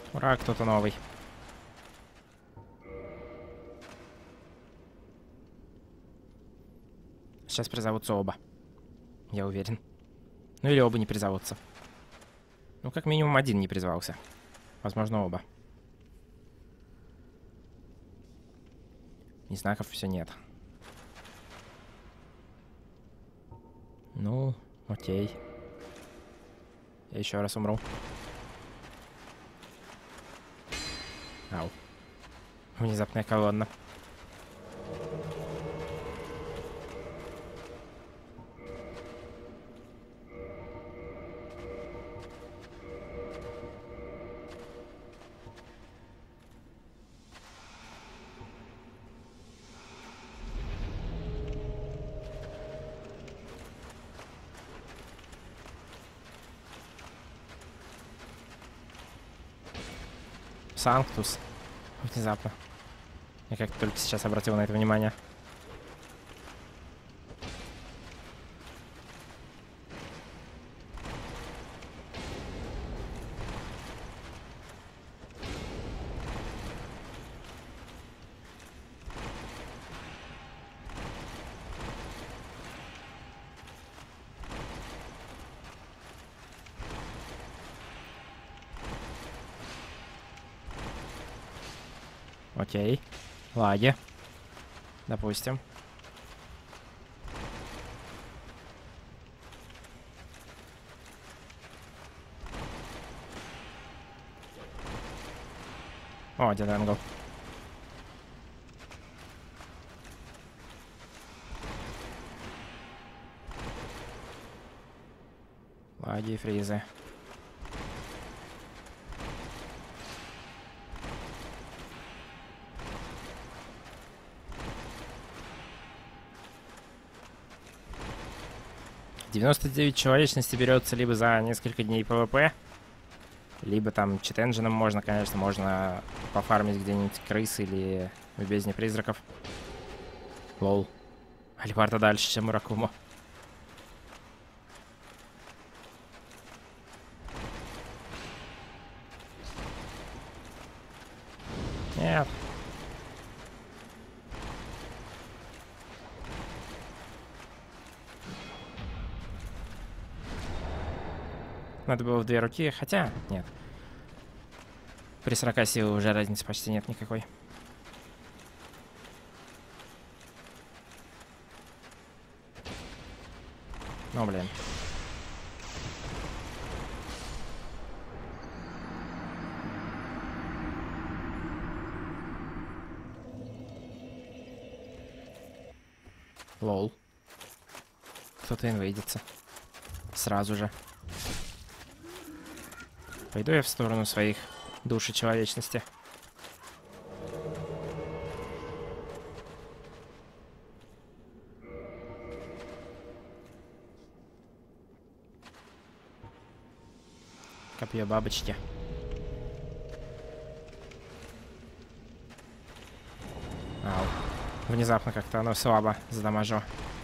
Ура, кто-то новый. Сейчас призовутся оба. Я уверен. Ну или оба не призовутся. Ну, как минимум один не призвался. Возможно, оба. И знаков все нет. Ну, окей. Я еще раз умру. Ау. Внезапная колонна. Санктус. Внезапно. Я как только сейчас обратил на это внимание. Окей. Лаги. Допустим. О, Дед Энгл. Лаги и фризы. «99 человечности» берется либо за несколько дней ПВП, либо там чит-энджином можно, конечно, можно пофармить где-нибудь крыс или в бездне призраков. Лол. Альбарта дальше, чем Муракумо. Нет. Надо было в 2 руки, хотя нет. При 40 сил уже разницы почти нет никакой. Ну, блин. Лол. Кто-то инвейдится. Сразу же. Пойду я в сторону своих души человечности. Копье бабочки. Ау. Внезапно как-то оно слабо задамажу.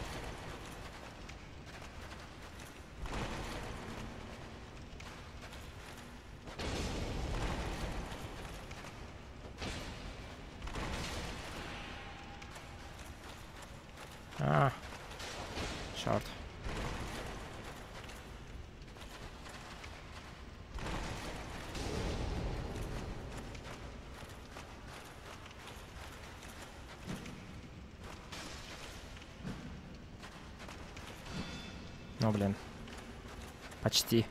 А, черт. Ну, блин. Почти.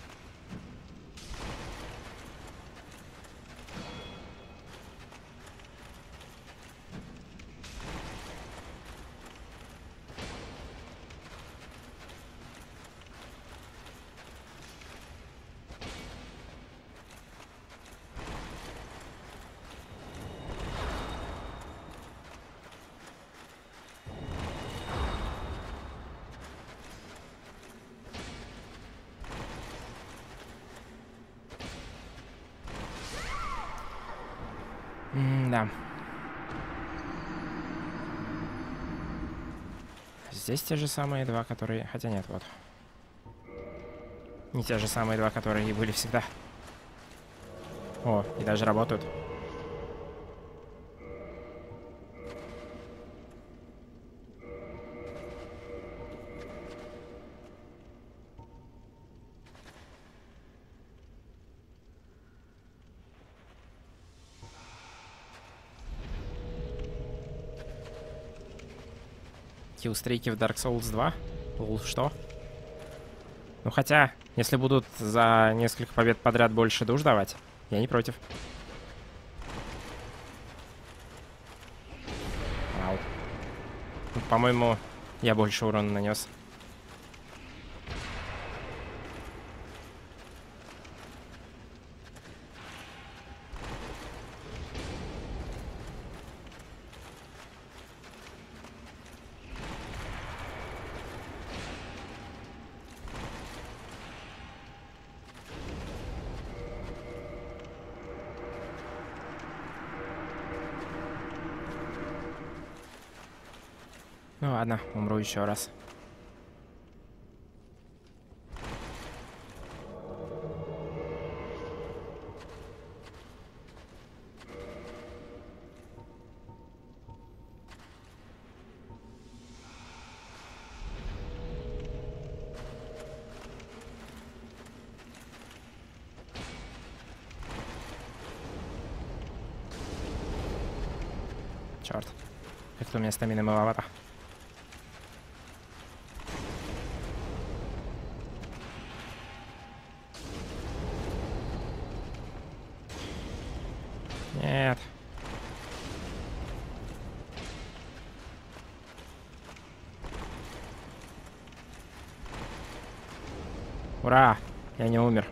Да. Здесь те же самые два, которые... Хотя нет, вот. Не те же самые два, которые и были всегда. О, и даже работают. Киллстрики в Dark Souls 2? Что? Ну хотя, если будут за несколько побед подряд больше душ давать, я не против. Ау. Ну, по-моему, я больше урона нанес. Ну ладно, умру еще раз. Черт. Как-то у меня стамины маловато. Нет. Ура! Я не умер.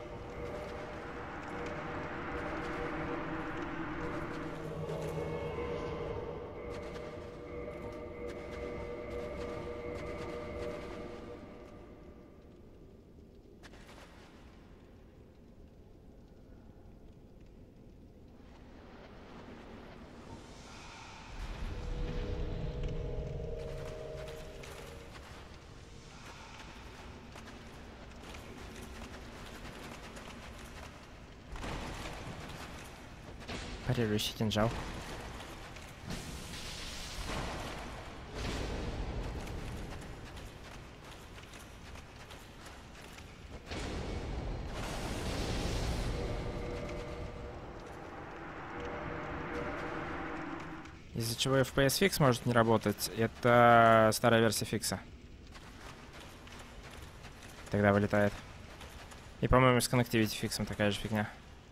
Парирующий кинжал. Из-за чего FPS фикс может не работать, это старая версия фикса. Тогда вылетает. И, по-моему, с Connectivity фиксом такая же фигня.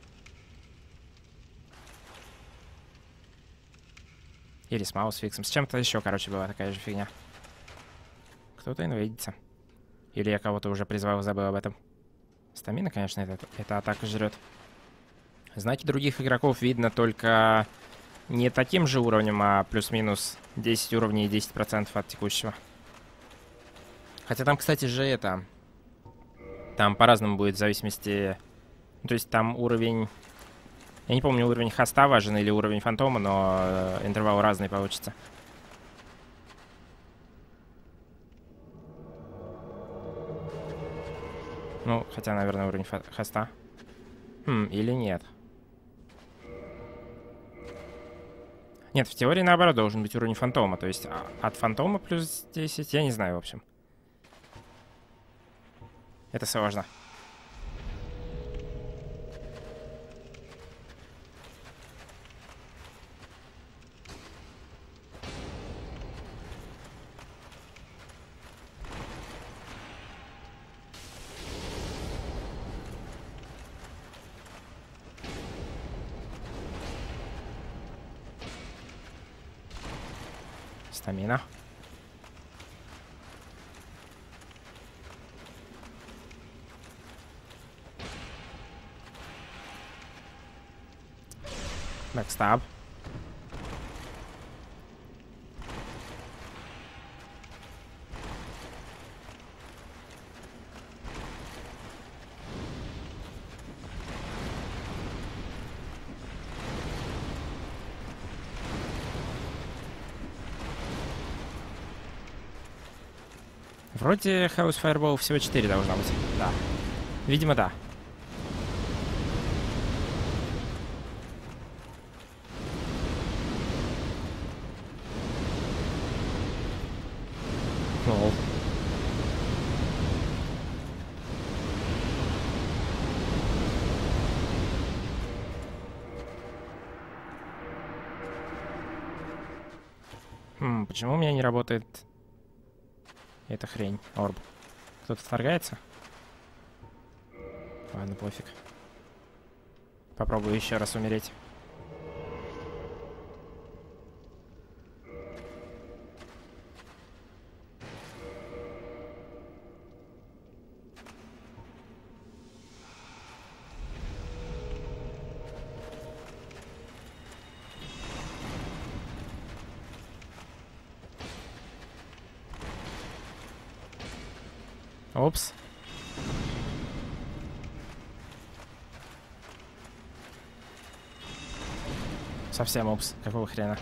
Или с маус фиксом. С чем-то еще, короче, была такая же фигня. Кто-то инвейдится. Или я кого-то уже призвал и забыл об этом. Стамина, конечно, эта атака жрет. Знаки других игроков видно только не таким же уровнем, а плюс-минус 10 уровней и 10% от текущего. Хотя там, кстати же, это... Там по-разному будет в зависимости... Ну, то есть там уровень... Я не помню, уровень хоста важен или уровень фантома, но интервал разный получится. Ну, хотя, наверное, уровень хоста. Или нет. Нет, в теории, наоборот, должен быть уровень фантома. То есть от фантома плюс 10, я не знаю, в общем. Это сложно. Стамина. Бэкстаб. Вроде House Fireball всего 4 должно быть. Да. Видимо, да. Почему у меня не работает эта хрень? Орб. Кто-то вторгается? Ладно, пофиг. Попробую еще раз умереть. Опс. Совсем опс. Какого хрена?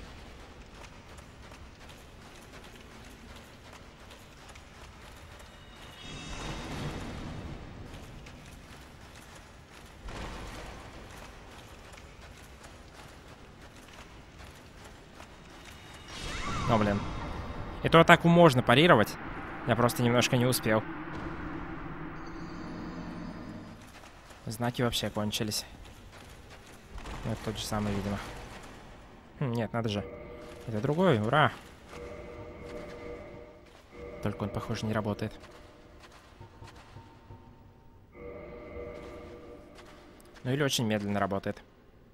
О, блин. Эту атаку можно парировать. Я просто немножко не успел. Знаки вообще кончились. Это тот же самый, видимо. Нет, надо же. Это другой, ура! Только он, похоже, не работает. Ну или очень медленно работает.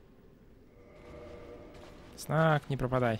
Знак, не пропадай.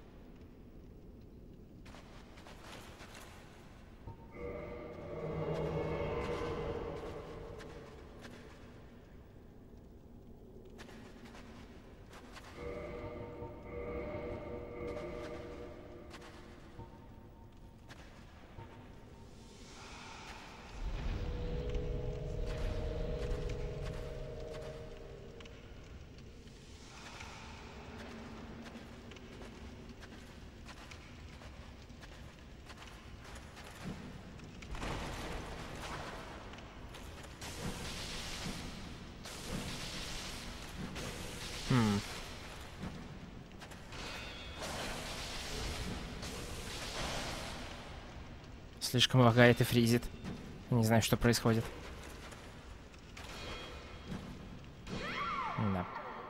Слишком лагает и фризит. Не знаю, что происходит. Да.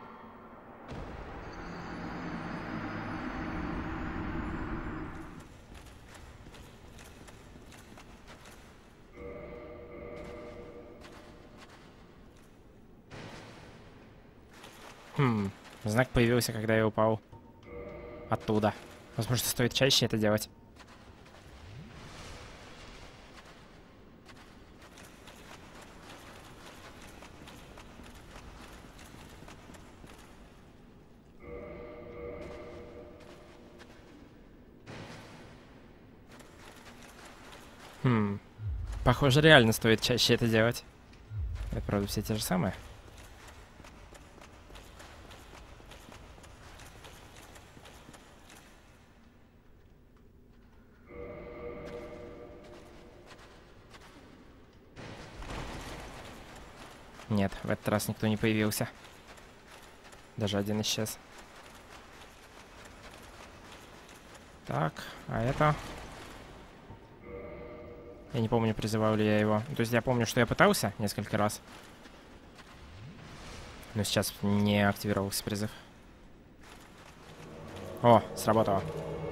Знак появился, когда я упал оттуда. Возможно, стоит чаще это делать. Похоже, реально стоит чаще это делать. Это, правда, все те же самые. Нет, в этот раз никто не появился. Даже один исчез. Так, а это... Я не помню, призывал ли я его. То есть я помню, что я пытался несколько раз. Но сейчас не активировался призыв. О, сработало.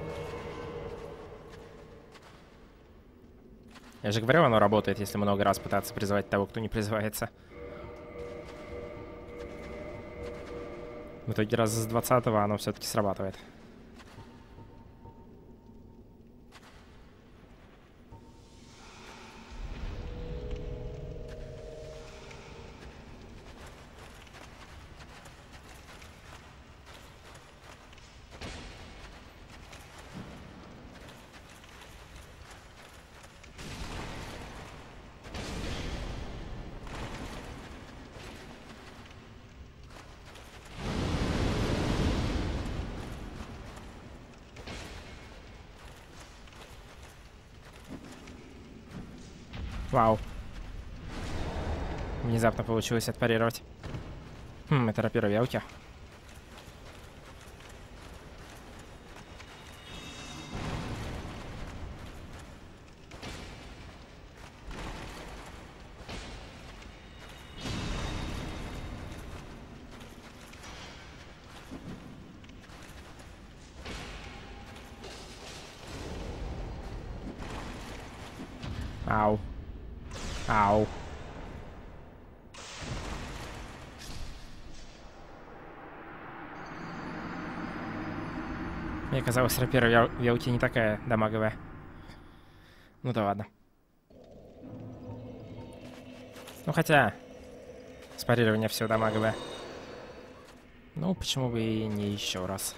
Я же говорил, оно работает, если много раз пытаться призывать того, кто не призывается. В итоге раз с 20-го оно все-таки срабатывает. Вау. Внезапно получилось отпарировать. Это рапира Велки. Ау. Ау. Мне казалось, рапира в Яуте не такая дамаговая. Ну да ладно. Ну хотя, с парирования все дамаговое. Ну, почему бы и не еще раз.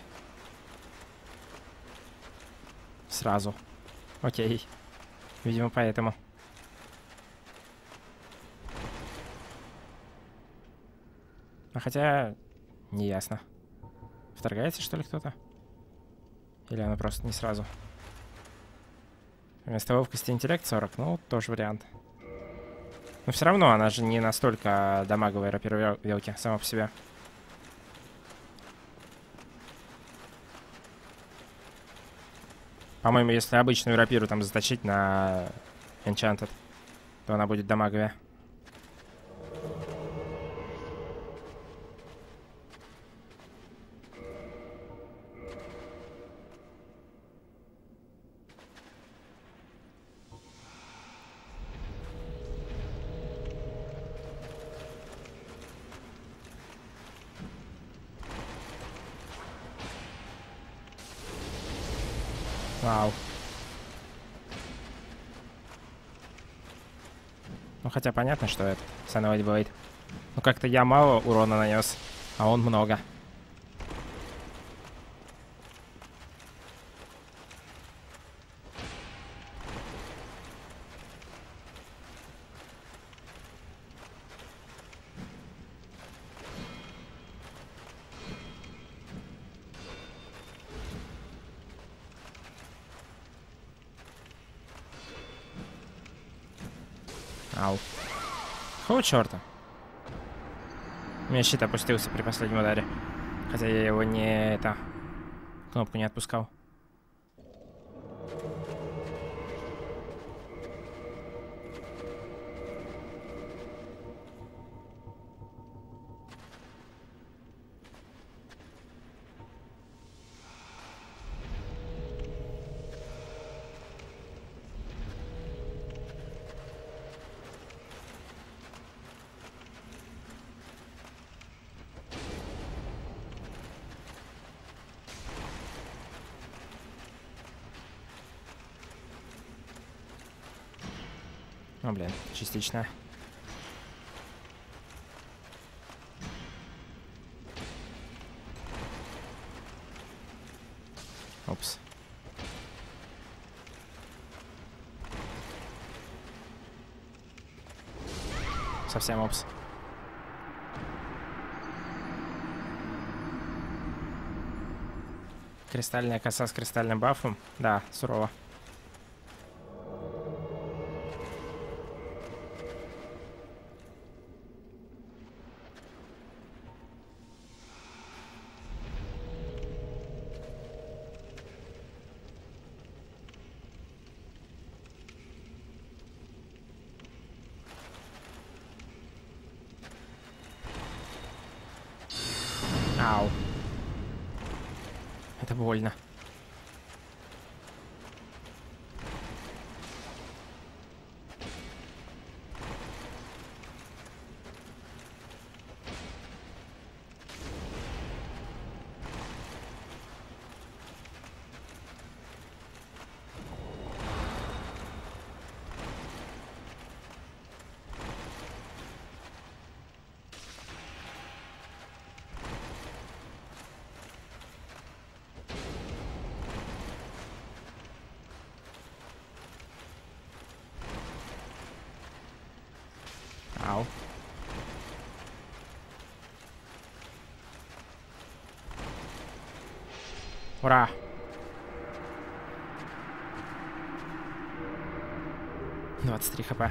Сразу. Окей. Видимо, поэтому. А хотя, не ясно. Вторгается, что ли, кто-то? Или она просто не сразу? Вместо ловкости интеллект 40, ну, тоже вариант. Но все равно она же не настолько дамаговая рапира Велки сама по себе. По-моему, если обычную рапиру там заточить на Enchanted, то она будет дамаговая. Вау. Ну, хотя понятно, что это Sunlight Blade. Ну, как-то я мало урона нанес, а он много. Ау. Какого черта? У меня щит опустился при последнем ударе. Хотя я его не... кнопку не отпускал. Ну, блин, частично. Опс. Совсем опс. Кристальная коса с кристальным бафом. Да, сурово. Ау. Это больно. Ау. Ура! — 23 хп.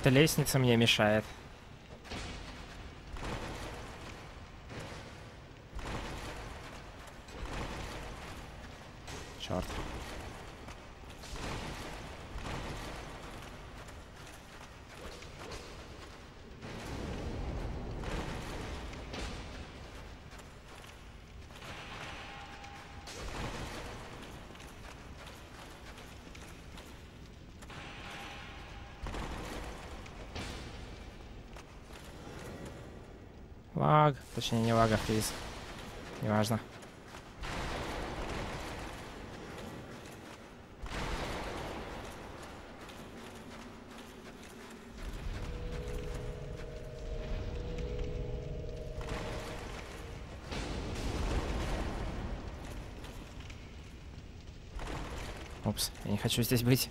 Эта лестница мне мешает. Черт. Лаг. Точнее, не лаг, а фриз. Неважно. Упс, я не хочу здесь быть.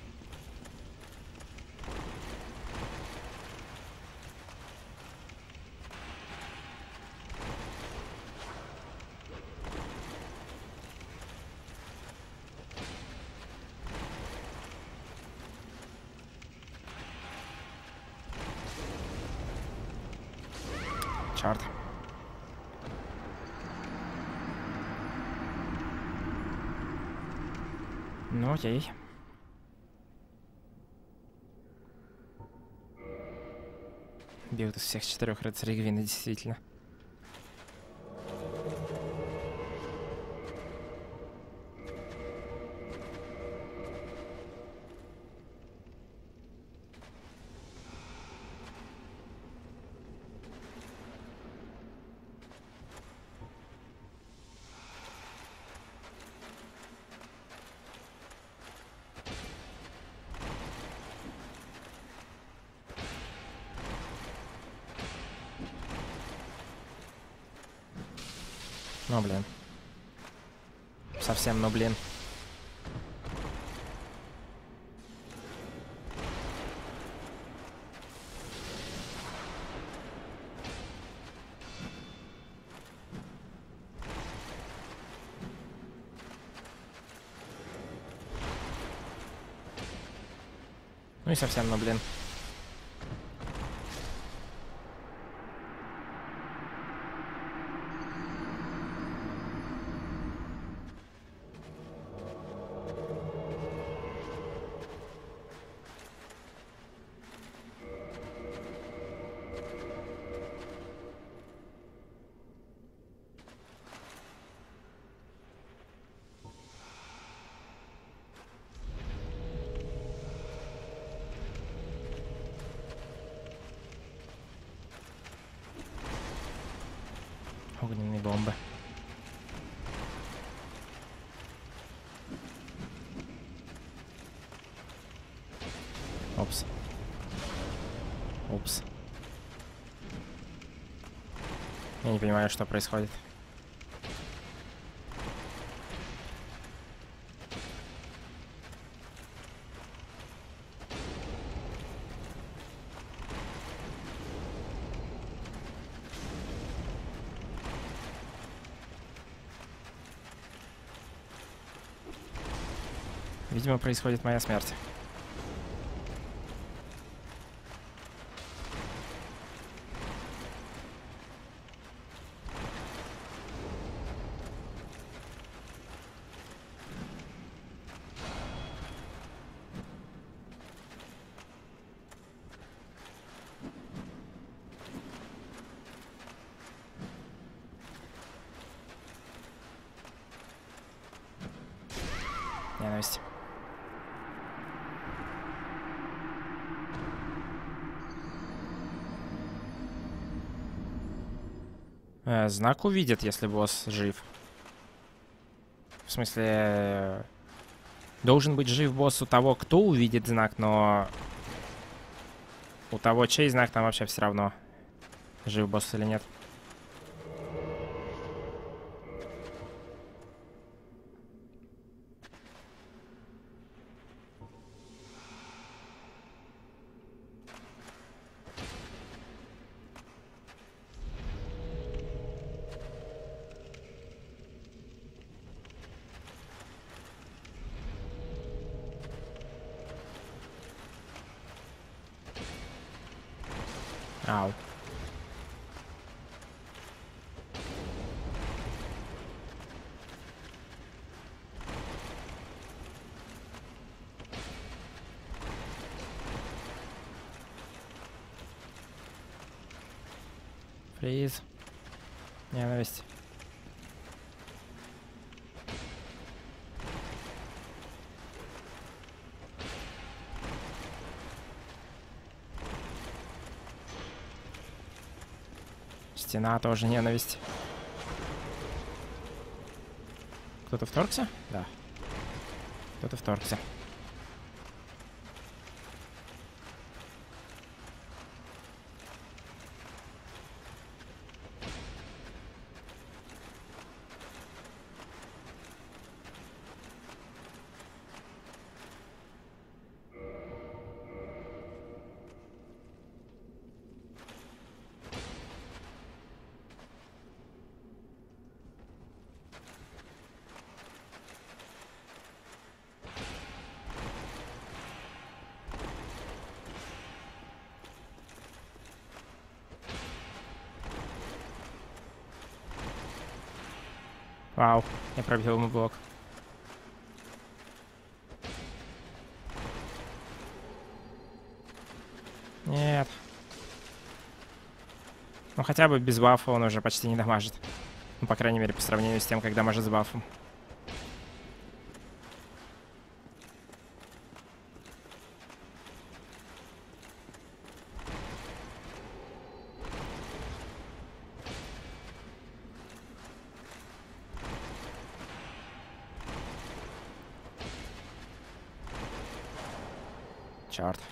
Черт. Ну окей. Бьют из всех 4 рыцарей Гвины, действительно. Ну, блин. Совсем, ну, блин. Ну и совсем, ну, блин. Огненные бомбы. Опс. Упс. Я не понимаю, что происходит. Видимо, происходит моя смерть. Ненависть. Знак увидит, если босс жив. В смысле, должен быть жив босс у того, кто увидит знак, но у того, чей знак, там вообще все равно, жив босс или нет. Ау. Фриз. Ненависть. Стена тоже ненависть. Кто-то вторгся? Да. Кто-то вторгся. Вау, я пробил ему блок. Нет. Ну хотя бы без бафа он уже почти не дамажит. Ну, по крайней мере, по сравнению с тем, как дамажит с бафом. Черт.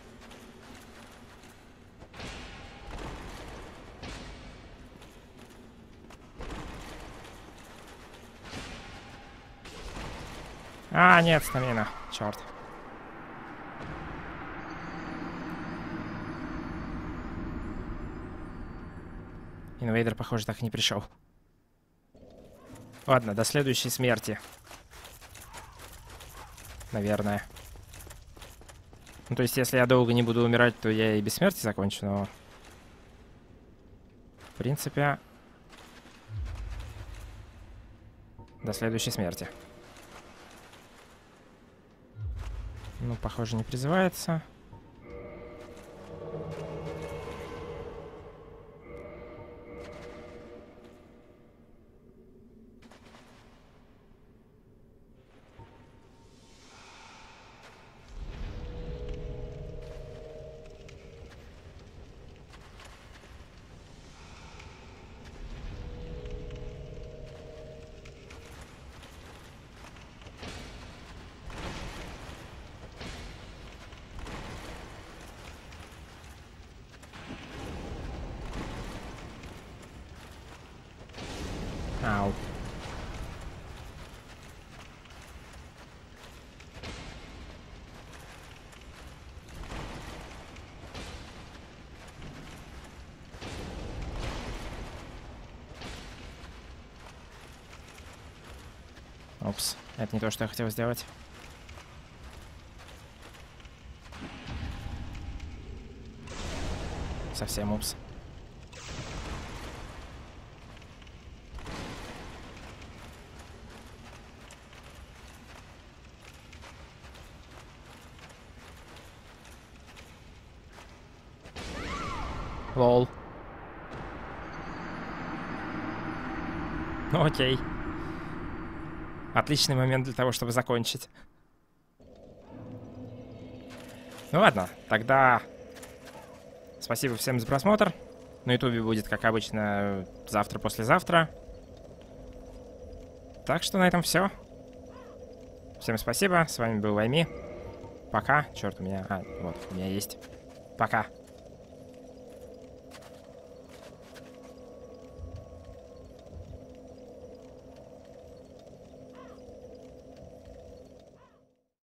А, нет, стамина. Черт. Инвейдер, похоже, так и не пришел. Ладно, до следующей смерти. Наверное. Ну, то есть, если я долго не буду умирать, то я и без смерти закончу, но... В принципе... До следующей смерти. Ну, похоже, не призывается. Ау. Упс, это не то, что я хотел сделать. Совсем упс. Лол. Ну окей. Отличный момент для того, чтобы закончить. Ну ладно, тогда спасибо всем за просмотр. На ютубе будет, как обычно, завтра-послезавтра. Так что на этом все. Всем спасибо, с вами был Вайми. Пока. Черт, у меня... вот, у меня есть. Пока.